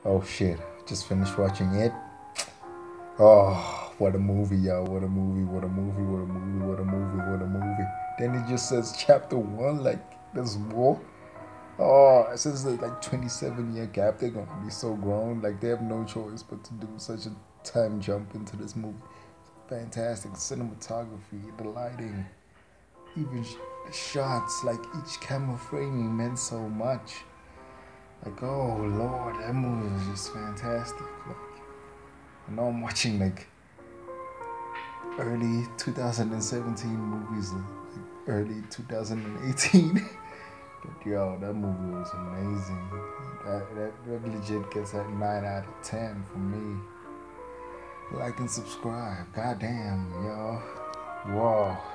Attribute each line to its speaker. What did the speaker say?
Speaker 1: Oh shit, just finished watching it. Oh, what a movie, yo. What a movie, what a movie, what a movie, what a movie, what a movie. Then it just says chapter one, like there's more. Oh, it says that like 27-year gap. They're gonna be so grown. Like they have no choice but to do such a time jump into this movie. Fantastic cinematography, the lighting, even the shots, like each camera framing meant so much. Like, oh Lord, that movie was just fantastic. Like, I know I'm watching like early 2017 movies, like early 2018. But yo, that movie was amazing. That legit gets that 9 out of 10 for me. Like and subscribe. Goddamn, yo. Whoa.